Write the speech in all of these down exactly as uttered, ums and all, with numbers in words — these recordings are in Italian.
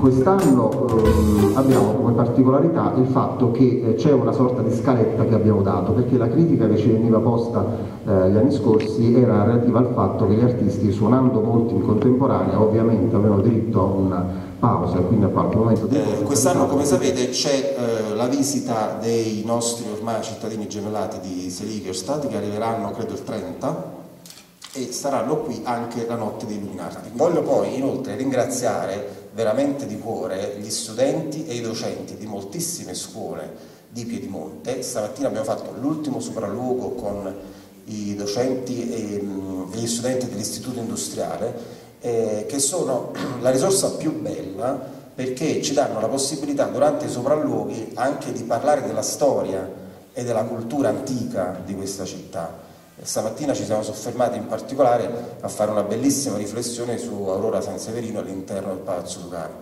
Quest'anno eh, abbiamo come particolarità il fatto che eh, c'è una sorta di scaletta che abbiamo dato, perché la critica che ci veniva posta eh, gli anni scorsi era relativa al fatto che gli artisti, suonando molto in contemporanea, ovviamente avevano diritto a una pausa, quindi a qualche momento di eh, quest'anno, come sapete, c'è eh, la visita dei nostri ormai cittadini gemellati di Seligerstadt, che arriveranno credo il trenta, e saranno qui anche la notte dei Illuminati. Voglio poi inoltre ringraziare veramente di cuore gli studenti e i docenti di moltissime scuole di Piedimonte. Stamattina abbiamo fatto l'ultimo sopralluogo con i docenti e, e gli studenti dell'istituto industriale, eh, che sono la risorsa più bella, perché ci danno la possibilità durante i sopralluoghi anche di parlare della storia e della cultura antica di questa città. Stamattina ci siamo soffermati in particolare a fare una bellissima riflessione su Aurora San Severino all'interno del Palazzo Ducale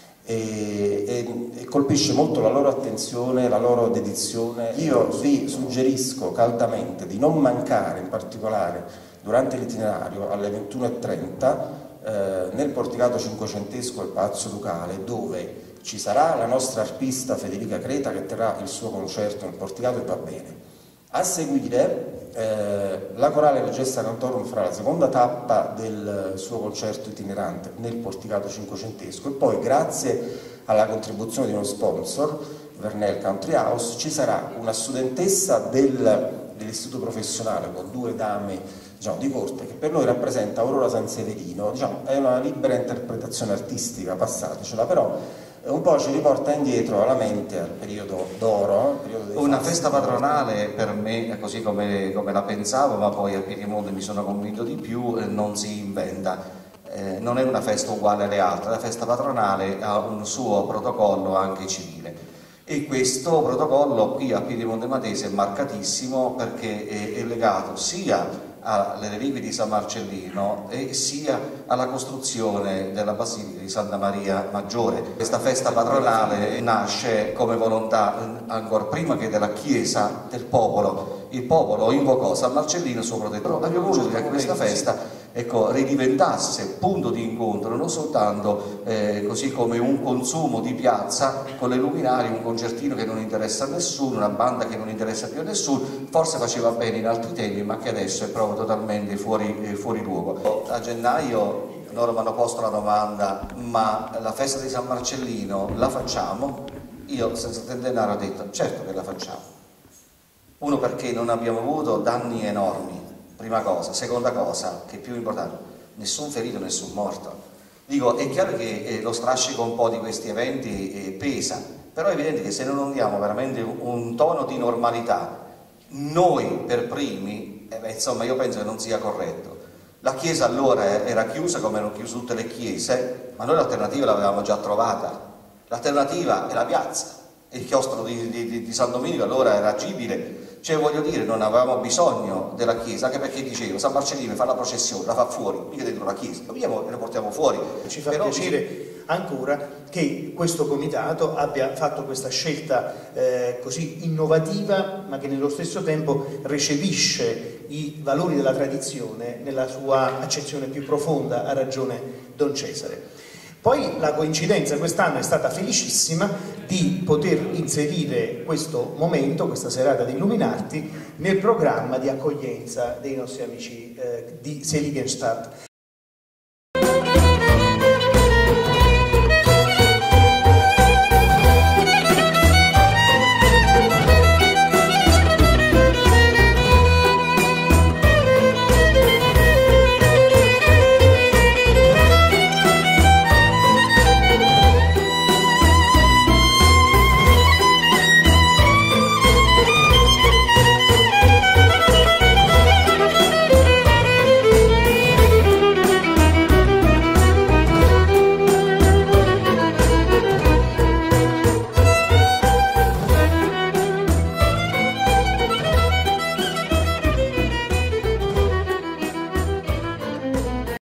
e, e, e colpisce molto la loro attenzione, la loro dedizione. Io vi suggerisco caldamente di non mancare, in particolare durante l'itinerario alle ventuno e trenta eh, nel porticato cinquecentesco del Palazzo Ducale, dove ci sarà la nostra arpista Federica Creta che terrà il suo concerto nel porticato e va bene. A seguire eh, la Corale Regesta Cantorum farà la seconda tappa del suo concerto itinerante nel porticato cinquecentesco e poi, grazie alla contribuzione di uno sponsor, Vernel Country House, ci sarà una studentessa del, dell'istituto professionale con due dame, diciamo, di corte, che per noi rappresenta Aurora San Severino. Diciamo, è una libera interpretazione artistica, passatecela, però un po' ci riporta indietro alla mente al periodo d'oro. Una festa patronale per me, così come, come la pensavo, ma poi a Piedimonte mi sono convinto di più, eh, non si inventa. Eh, non è una festa uguale alle altre, la festa patronale ha un suo protocollo anche civile. E questo protocollo qui a Piedimonte Matese è marcatissimo, perché è, è legato sia alle reliquie di San Marcellino e sia alla costruzione della Basilica di Santa Maria Maggiore. Questa festa patronale nasce come volontà ancora prima che della Chiesa, del popolo. Il popolo invocò San Marcellino, suo protettore. Abbiamo voluto che questa festa, ecco, ridiventasse punto di incontro, non soltanto eh, così come un consumo di piazza con le luminarie, un concertino che non interessa a nessuno, una banda che non interessa più a nessuno, forse faceva bene in altri temi, ma che adesso è proprio totalmente fuori, eh, fuori luogo. A gennaio loro mi hanno posto la domanda: ma la festa di San Marcellino la facciamo? Io senza tentennare ho detto certo che la facciamo. Uno, perché non abbiamo avuto danni enormi, prima cosa. Seconda cosa, che è più importante, nessun ferito, nessun morto. Dico, è chiaro che eh, lo strascico un po' di questi eventi eh, pesa, però è evidente che se non diamo veramente un, un tono di normalità, noi per primi, eh beh, insomma, io penso che non sia corretto. La chiesa allora era chiusa come erano chiuse tutte le chiese, ma noi l'alternativa l'avevamo già trovata. L'alternativa è la piazza, e il chiostro di, di, di San Domenico allora era agibile. Cioè, voglio dire, non avevamo bisogno della chiesa, anche perché dicevo, San Marcellino fa la processione, la fa fuori, mica dentro la chiesa, dobbiamo e la portiamo fuori. Ci fa Però piacere ancora che questo comitato abbia fatto questa scelta eh, così innovativa, ma che nello stesso tempo recepisce i valori della tradizione nella sua accezione più profonda, ha ragione Don Cesare. Poi la coincidenza quest'anno è stata felicissima di poter inserire questo momento, questa serata di Illuminarti, nel programma di accoglienza dei nostri amici eh, di Seligenstadt.